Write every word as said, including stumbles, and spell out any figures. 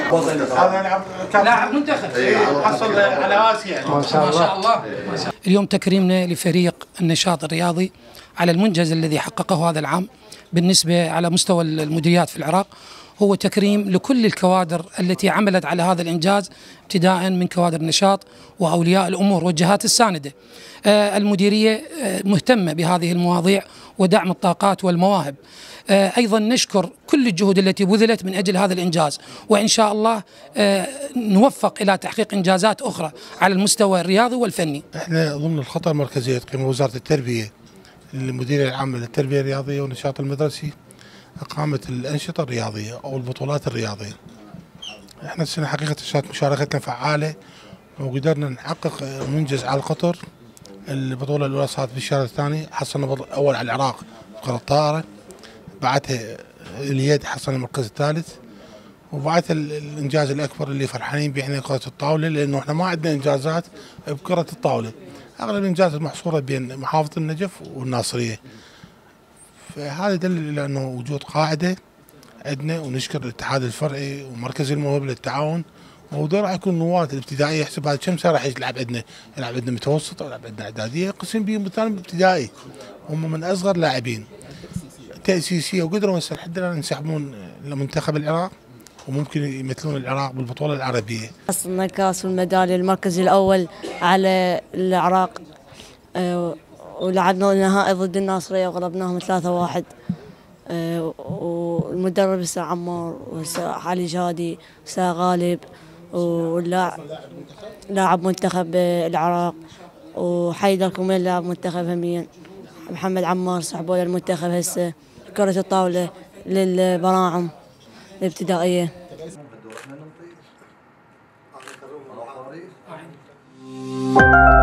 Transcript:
هذا لاعب منتخب حصل على اسيا ما شاء الله. اليوم تكريمنا لفريق النشاط الرياضي على المنجز الذي حققه هذا العام بالنسبة على مستوى المديريات في العراق، هو تكريم لكل الكوادر التي عملت على هذا الإنجاز، ابتداء من كوادر النشاط وأولياء الأمور والجهات الساندة. المديرية مهتمة بهذه المواضيع ودعم الطاقات والمواهب. أيضا نشكر كل الجهود التي بذلت من أجل هذا الإنجاز، وإن شاء الله نوفق إلى تحقيق إنجازات أخرى على المستوى الرياضي والفني. احنا ضمن الخطة المركزية تقيم وزارة التربية للمديرية العامة للتربية الرياضية والنشاط المدرسي إقامة الأنشطة الرياضية أو البطولات الرياضية. احنا السنة حقيقة كانت مشاركتنا فعالة وقدرنا نحقق منجز على القطر. البطولة الأولى صارت بالشهر الثاني، حصلنا أول على العراق كرة الطائرة، بعدها اليد حصلنا المركز الثالث، وبعدها الإنجاز الأكبر اللي فرحانين به احنا كرة الطاولة، لأنه احنا ما عندنا إنجازات بكرة الطاولة، أغلب الإنجازات محصورة بين محافظة النجف والناصرية. فهذا يدل على أنه وجود قاعدة عندنا، ونشكر الاتحاد الفرعي ومركز الموهبة للتعاون، ودور راح يكون نواة الابتدائية يحسب هذا كم سنة راح يلعب عندنا، يلعب عندنا متوسط أو يلعب عندنا إعدادية، قسم بهم مثلا ابتدائي، هم من أصغر لاعبين تأسيسية، وقدروا لحد الآن ينسحبون لمنتخب العراق وممكن يمثلون العراق بالبطولة العربية. حصلنا الكاس والميدالية المركز الأول على العراق، أه ولعبنا النهائي ضد الناصرية وغلبناهم ثلاثة واحد. أه والمدرب هسه عمار وهسه علي جادي هسه غالب، واللاعب لاعب منتخب العراق، وحيدر كوميل لاعب منتخب هميا، محمد عمار سحبوا للمنتخب هسه. كرة الطاولة للبراعم الابتدائية.